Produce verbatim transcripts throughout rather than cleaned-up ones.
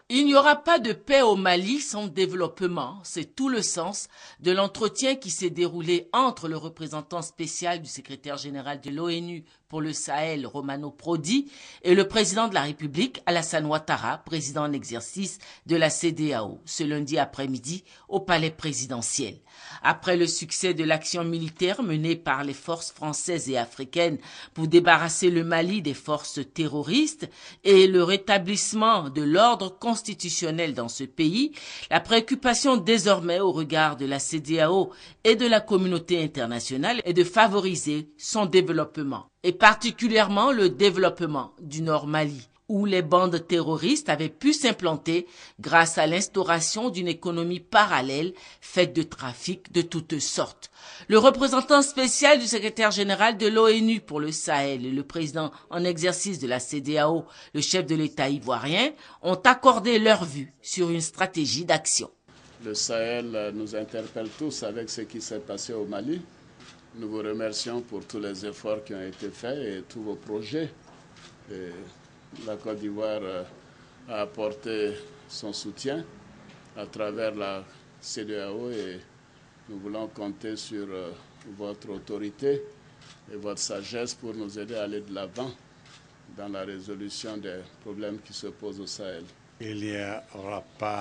Il n'y aura pas de paix au Mali sans développement. C'est tout le sens de l'entretien qui s'est déroulé entre le représentant spécial du secrétaire général de l'ONU pour le Sahel, Romano Prodi, et le président de la République, Alassane Ouattara, président en exercice de la C D A O, ce lundi après-midi au palais présidentiel. Après le succès de l'action militaire menée par les forces françaises et africaines pour débarrasser le Mali des forces terroristes et le rétablissement de l'ordre constitutionnel dans ce pays, la préoccupation désormais au regard de la C D A O et de la communauté internationale est de favoriser son développement, et particulièrement le développement du Nord Mali, où les bandes terroristes avaient pu s'implanter grâce à l'instauration d'une économie parallèle faite de trafic de toutes sortes. Le représentant spécial du secrétaire général de l'ONU pour le Sahel et le président en exercice de la C D A O, le chef de l'État ivoirien, ont accordé leur vue sur une stratégie d'action. Le Sahel nous interpelle tous avec ce qui s'est passé au Mali. Nous vous remercions pour tous les efforts qui ont été faits et tous vos projets. Et la Côte d'Ivoire a apporté son soutien à travers la C D A O et nous voulons compter sur votre autorité et votre sagesse pour nous aider à aller de l'avant dans la résolution des problèmes qui se posent au Sahel. Il n'y aura pas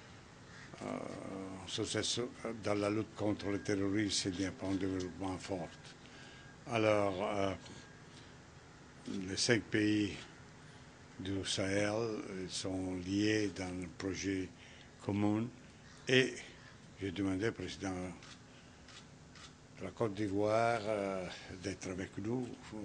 euh, dans la lutte contre le terrorisme, il n'y a pas un développement fort. Alors, euh, les cinq pays du Sahel sont liés dans un projet commun et j'ai demandé au président de la Côte d'Ivoire euh, d'être avec nous,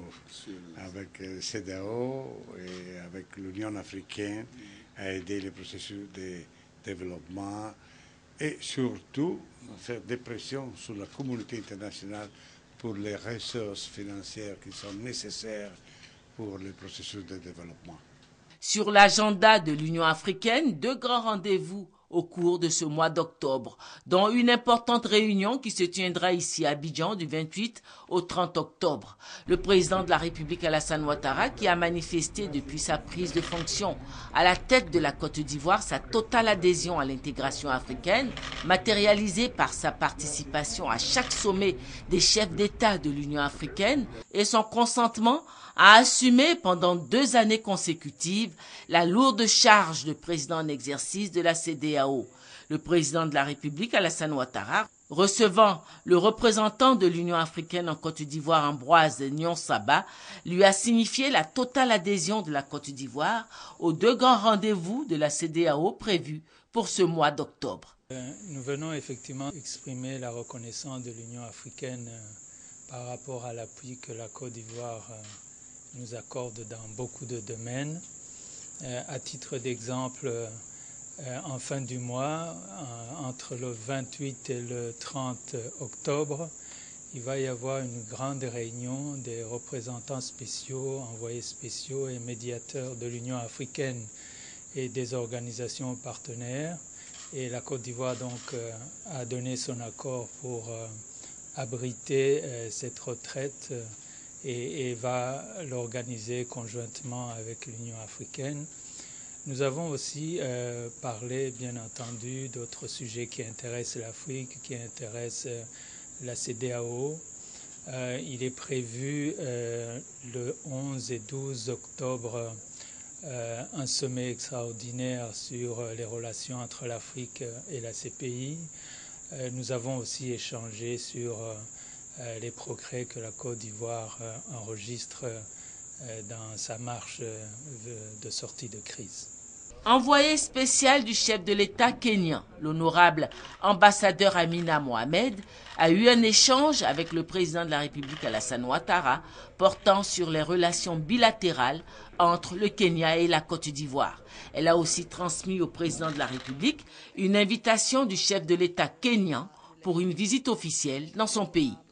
avec le C D A O et avec l'Union africaine à aider le processus de développement et surtout faire des pressions sur la communauté internationale pour les ressources financières qui sont nécessaires pour le processus de développement. Sur l'agenda de l'Union africaine, deux grands rendez-vous au cours de ce mois d'octobre, dont une importante réunion qui se tiendra ici à Abidjan du vingt-huit au trente octobre. Le président de la République Alassane Ouattara, qui a manifesté depuis sa prise de fonction à la tête de la Côte d'Ivoire sa totale adhésion à l'intégration africaine, matérialisée par sa participation à chaque sommet des chefs d'État de l'Union africaine et son consentement à assumer pendant deux années consécutives la lourde charge de président en exercice de la C D A O. Le président de la République, Alassane Ouattara, recevant le représentant de l'Union africaine en Côte d'Ivoire, Ambroise Nionsaba, lui a signifié la totale adhésion de la Côte d'Ivoire aux deux grands rendez-vous de la C D A O prévus pour ce mois d'octobre. Nous venons effectivement exprimer la reconnaissance de l'Union africaine par rapport à l'appui que la Côte d'Ivoire nous accorde dans beaucoup de domaines. Euh, à titre d'exemple, euh, en fin du mois, euh, entre le vingt-huit et le trente octobre, il va y avoir une grande réunion des représentants spéciaux, envoyés spéciaux et médiateurs de l'Union africaine et des organisations partenaires. Et la Côte d'Ivoire donc euh, a donné son accord pour euh, abriter euh, cette retraite euh, Et, et va l'organiser conjointement avec l'Union africaine. Nous avons aussi euh, parlé, bien entendu, d'autres sujets qui intéressent l'Afrique, qui intéressent euh, la C D A O. Euh, il est prévu euh, le onze et douze octobre euh, un sommet extraordinaire sur les relations entre l'Afrique et la C P I. Euh, nous avons aussi échangé sur euh, Euh, les progrès que la Côte d'Ivoire euh, enregistre euh, dans sa marche euh, de sortie de crise. Envoyé spécial du chef de l'État kényan, l'honorable ambassadeur Amina Mohamed, a eu un échange avec le président de la République Alassane Ouattara portant sur les relations bilatérales entre le Kenya et la Côte d'Ivoire. Elle a aussi transmis au président de la République une invitation du chef de l'État kényan pour une visite officielle dans son pays.